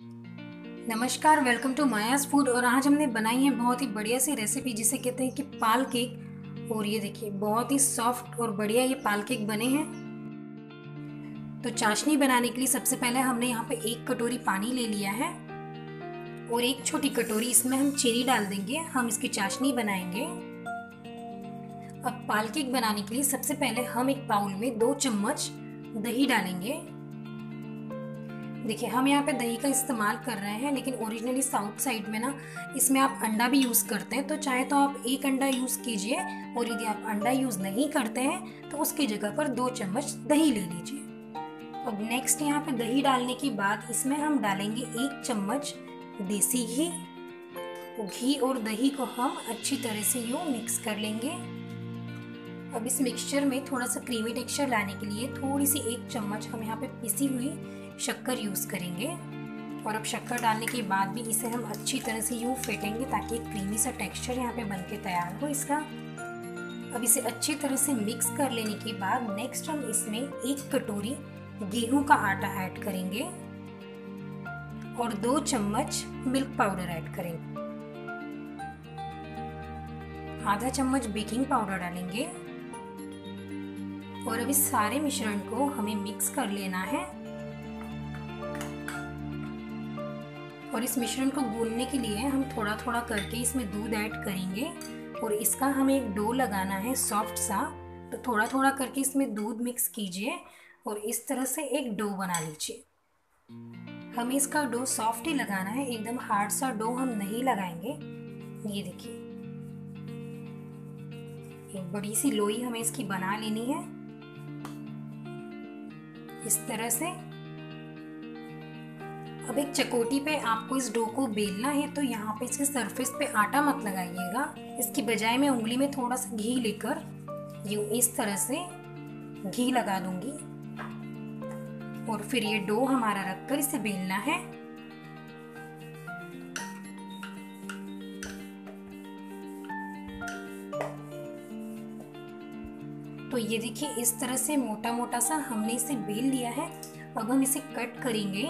नमस्कार, welcome to मायास food. और आज हमने बनाई है बहुत ही बढ़िया सी रेसिपी जिसे कहते हैं कि पाल केक। और ये देखिए बहुत ही सॉफ्ट और बढ़िया ये पाल केक बने हैं। तो चाशनी बनाने के लिए सबसे पहले हमने यहाँ पे 1 कटोरी पानी ले लिया है और 1 छोटी कटोरी इसमें हम चीनी डाल देंगे। हम इसकी चाशनी बनाएंगे। अब पाल केक बनाने के लिए सबसे पहले हम एक बाउल में 2 चम्मच दही डालेंगे। देखिए हम यहाँ पे दही का इस्तेमाल कर रहे हैं, लेकिन ओरिजिनली साउथ साइड में ना इसमें आप अंडा भी यूज़ करते हैं। तो चाहे तो आप 1 अंडा यूज़ कीजिए, और यदि आप अंडा यूज़ नहीं करते हैं तो उसकी जगह पर 2 चम्मच दही ले लीजिए। अब नेक्स्ट यहाँ पे दही डालने के बाद इसमें हम डालेंगे 1 चम्मच देसी घी। घी और दही को हम अच्छी तरह से यूँ मिक्स कर लेंगे। अब इस मिक्सचर में थोड़ा सा क्रीमी टेक्सचर लाने के लिए थोड़ी सी 1 चम्मच हम यहाँ पे पिसी हुई शक्कर यूज़ करेंगे। और अब शक्कर डालने के बाद भी इसे हम अच्छी तरह से यूँ फेंटेंगे ताकि एक क्रीमी सा टेक्सचर यहाँ पे बन के तैयार हो इसका। अब इसे अच्छी तरह से मिक्स कर लेने के बाद नेक्स्ट हम इसमें 1 कटोरी गेहूं का आटा ऐड करेंगे और 2 चम्मच मिल्क पाउडर ऐड करेंगे। आधा चम्मच बेकिंग पाउडर डालेंगे और अब इस सारे मिश्रण को हमें मिक्स कर लेना है। और इस मिश्रण को गूंदने के लिए हम थोड़ा थोड़ा करके इसमें दूध ऐड करेंगे और इसका हमें एक डो लगाना है सॉफ्ट सा। तो थोड़ा थोड़ा करके इसमें दूध मिक्स कीजिए और इस तरह से एक डो बना लीजिए। हमें इसका डो सॉफ्ट ही लगाना है, एकदम हार्ड सा डो हम नहीं लगाएंगे। ये देखिए एक बड़ी सी लोई हमें इसकी बना लेनी है इस तरह से। अब एक चकोटी पे आपको इस डो को बेलना है, तो यहाँ पे इसके सरफेस पे आटा मत लगाइएगा। इसकी बजाय मैं उंगली में थोड़ा सा घी लेकर यूँ इस तरह से घी लगा दूंगी और फिर ये डो हमारा रखकर इसे बेलना है। तो ये देखिए इस तरह से मोटा मोटा सा हमने इसे बेल लिया है। अब हम इसे कट करेंगे।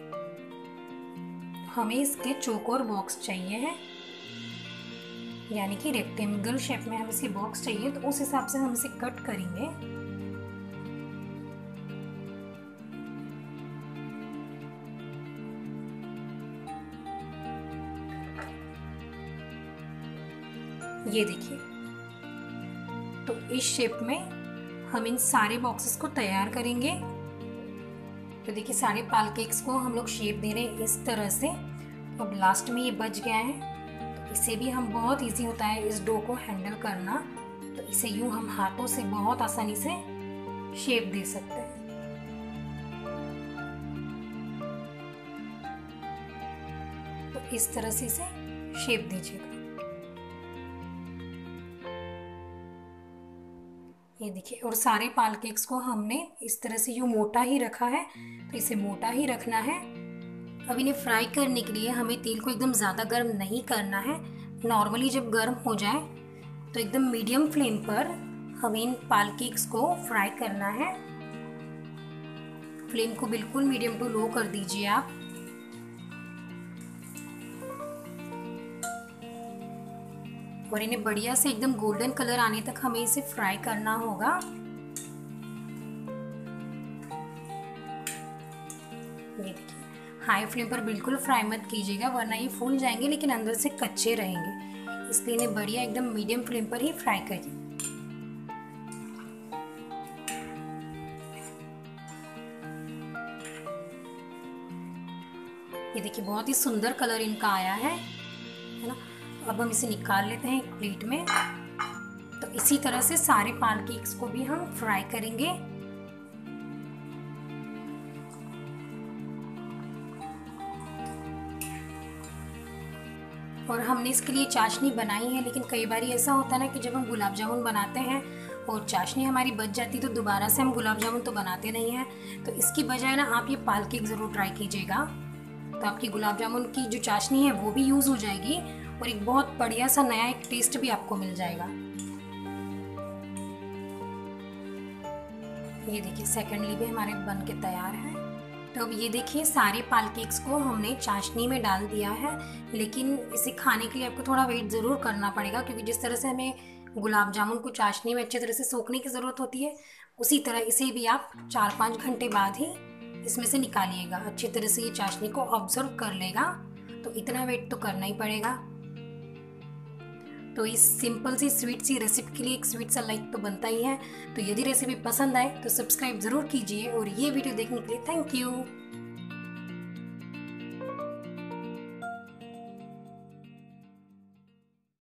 हमें इसके चौकोर बॉक्स चाहिए है, यानी कि रेक्टेंगल शेप में हमें इसे बॉक्स चाहिए, तो उस हिसाब से हम इसे कट करेंगे। ये देखिए तो इस शेप में हम इन सारे बॉक्सेस को तैयार करेंगे। तो देखिए सारे पाल केक्स को हम लोग शेप दे रहे हैं इस तरह से। अब लास्ट में ये बच गया है, तो इसे भी हम बहुत इजी होता है इस डो को हैंडल करना। तो इसे यूं हम हाथों से बहुत आसानी से शेप दे सकते हैं। तो इस तरह से इसे शेप दीजिएगा। ये देखिए और सारे पाल केक्स को हमने इस तरह से यूँ मोटा ही रखा है, तो इसे मोटा ही रखना है। अब इन्हें फ्राई करने के लिए हमें तेल को एकदम ज़्यादा गर्म नहीं करना है। नॉर्मली जब गर्म हो जाए तो एकदम मीडियम फ्लेम पर हमें इन पाल केक्स को फ्राई करना है। फ्लेम को बिल्कुल मीडियम टू लो कर दीजिए आप। और इन्हें बढ़िया से एकदम गोल्डन कलर आने तक हमें इसे फ्राई करना होगा। ये देखिए हाई फ्लेम पर बिल्कुल फ्राई मत कीजिएगा, वरना ये फूल जाएंगे लेकिन अंदर से कच्चे रहेंगे। इसलिए इन्हें बढ़िया एकदम मीडियम फ्लेम पर ही फ्राई करिए। ये देखिए बहुत ही सुंदर कलर इनका आया है ना। अब हम इसे निकाल लेते हैं एक प्लेट में। तो इसी तरह से सारे पाल केक्स को भी हम फ्राई करेंगे। और हमने इसके लिए चाशनी बनाई है, लेकिन कई बार ऐसा होता है ना कि जब हम गुलाब जामुन बनाते हैं और चाशनी हमारी बच जाती तो दोबारा से हम गुलाब जामुन तो बनाते नहीं हैं। तो इसकी बजाय ना आप ये पाल केक ज़रूर ट्राई कीजिएगा। तो आपकी गुलाब जामुन की जो चाशनी है वो भी यूज़ हो जाएगी और एक बहुत बढ़िया सा नया एक टेस्ट भी आपको मिल जाएगा। ये देखिए सेकेंडली भी हमारे बन के तैयार है। तो अब ये देखिए सारे पाल केक्स को हमने चाशनी में डाल दिया है, लेकिन इसे खाने के लिए आपको थोड़ा वेट ज़रूर करना पड़ेगा, क्योंकि जिस तरह से हमें गुलाब जामुन को चाशनी में अच्छी तरह से सोखने की ज़रूरत होती है, उसी तरह इसे भी आप 4-5 घंटे बाद ही इसमें से निकालिएगा। अच्छी तरह से ये चाशनी को ऑब्जर्व कर लेगा, तो इतना वेट तो करना ही पड़ेगा। तो इस सिंपल सी स्वीट सी रेसिपी के लिए एक स्वीट सा लाइक तो बनता ही है। तो यदि रेसिपी पसंद आए तो सब्सक्राइब ज़रूर कीजिए, और ये वीडियो देखने के लिए थैंक यू।